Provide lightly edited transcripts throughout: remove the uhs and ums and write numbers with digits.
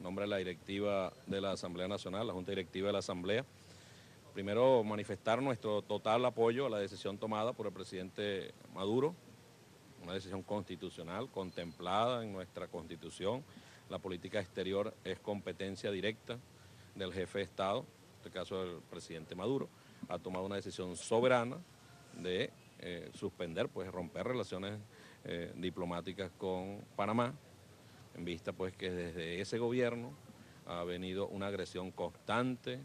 en nombre de la directiva de la Asamblea Nacional, la Junta Directiva de la Asamblea. Primero, manifestar nuestro total apoyo a la decisión tomada por el presidente Maduro, una decisión constitucional contemplada en nuestra Constitución. La política exterior es competencia directa del jefe de Estado, en este caso el presidente Maduro. Ha tomado una decisión soberana de suspender, pues romper relaciones diplomáticas con Panamá, en vista pues que desde ese gobierno ha venido una agresión constante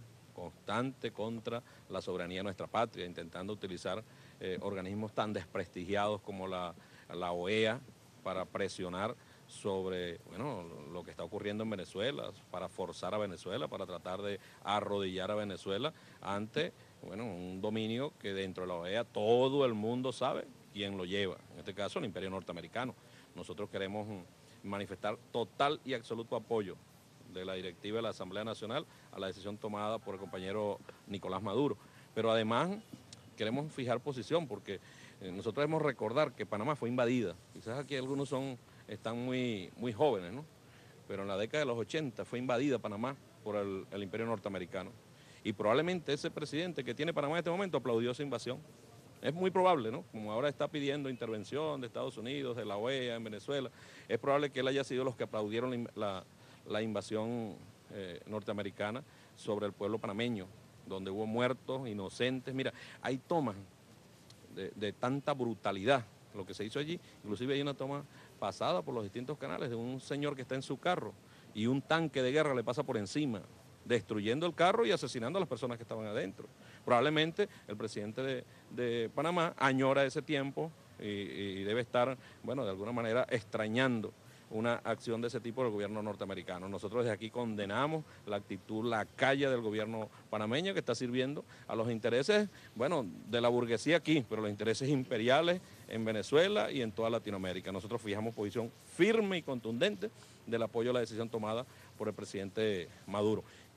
contra la soberanía de nuestra patria, intentando utilizar organismos tan desprestigiados como la OEA para presionar sobre lo que está ocurriendo en Venezuela, para forzar a Venezuela, para tratar de arrodillar a Venezuela ante un dominio que dentro de la OEA todo el mundo sabe quién lo lleva, en este caso el Imperio Norteamericano. Nosotros queremos manifestar total y absoluto apoyo de la directiva de la Asamblea Nacional a la decisión tomada por el compañero Nicolás Maduro. Pero además queremos fijar posición porque nosotros debemos recordar que Panamá fue invadida. Quizás aquí algunos están muy jóvenes, ¿no? Pero en la década de los 80 fue invadida Panamá por el Imperio Norteamericano. Y probablemente ese presidente que tiene Panamá en este momento aplaudió esa invasión. Es muy probable, ¿no? Como ahora está pidiendo intervención de Estados Unidos, de la OEA en Venezuela, es probable que él haya sido los que aplaudieron la invasión norteamericana sobre el pueblo panameño, donde hubo muertos, inocentes. Mira, hay tomas de tanta brutalidad lo que se hizo allí. Inclusive hay una toma pasada por los distintos canales de un señor que está en su carro y un tanque de guerra le pasa por encima, destruyendo el carro y asesinando a las personas que estaban adentro. Probablemente el presidente de Panamá añora ese tiempo y debe estar, bueno, de alguna manera extrañando una acción de ese tipo del gobierno norteamericano. Nosotros desde aquí condenamos la actitud lacaya del gobierno panameño que está sirviendo a los intereses, bueno, de la burguesía aquí, pero los intereses imperiales en Venezuela y en toda Latinoamérica. Nosotros fijamos posición firme y contundente del apoyo a la decisión tomada por el presidente Maduro.